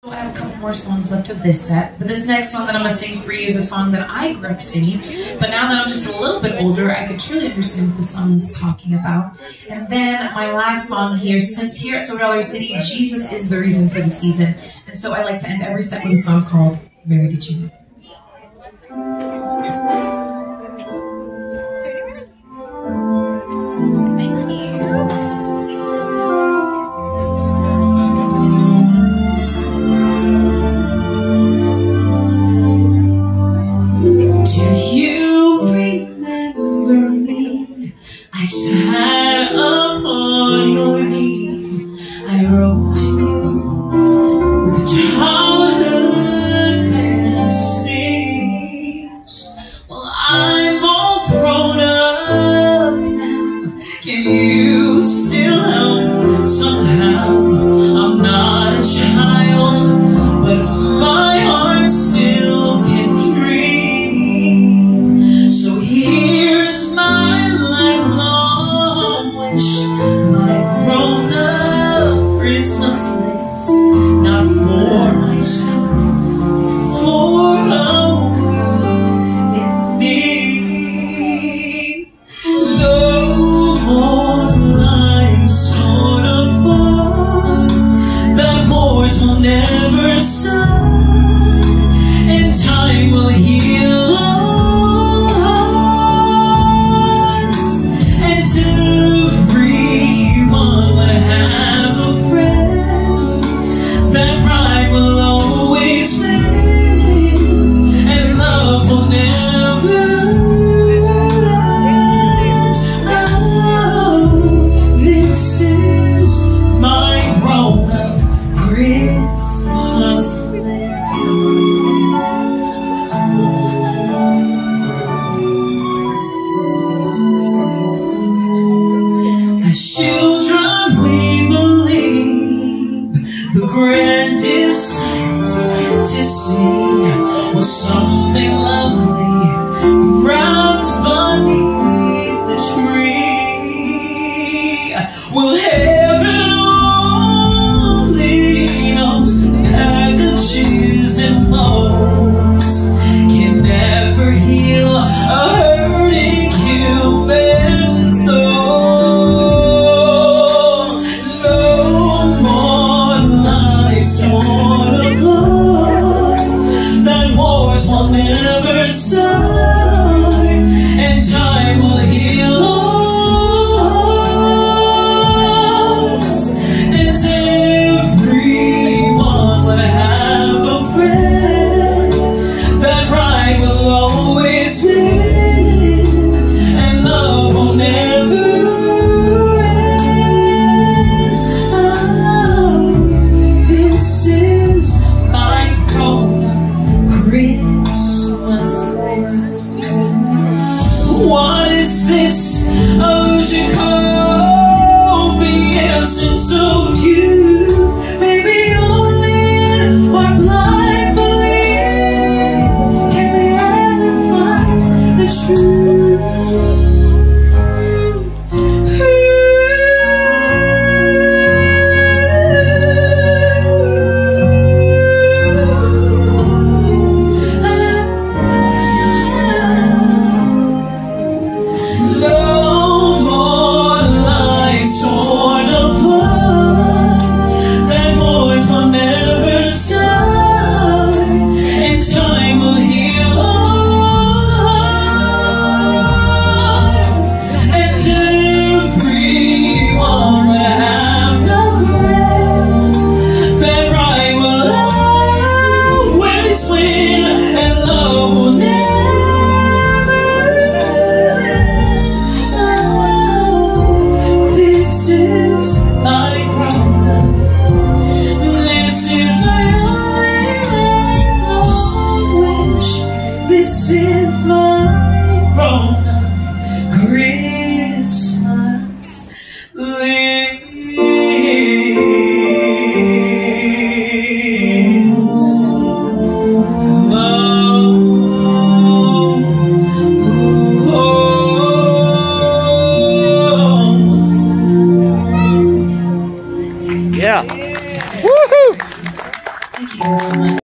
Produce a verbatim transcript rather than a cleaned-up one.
So I have a couple more songs left of this set, but this next song that I'm going to sing for you is a song that I grew up singing, but now that I'm just a little bit older, I could truly understand what the song is talking about. And then my last song here, since here at Silver Dollar City, Jesus is the reason for the season, and so I like to end every set with a song called Mary Did You Know? I sat upon your knee, I wrote to you with childhood fantasies. Well, I'm all grown up now, can you still help somehow? I'm not a child, but my heart still can dream. So here's my my grown-up Christmas list, not for myself, but for a world in need. No more lies torn apart, that wars will never stop, and time will heal our hearts, and to have a friend, that pride will always win, and love will never end. Oh, this is my grown-up Christmas list. As children, we believe the grandest sight to see was something lovely wrapped beneath the tree. Well, heaven only knows packages and moles can never heal a hurting human soul. That wars will never start, and time will heal all Thank you guys so much.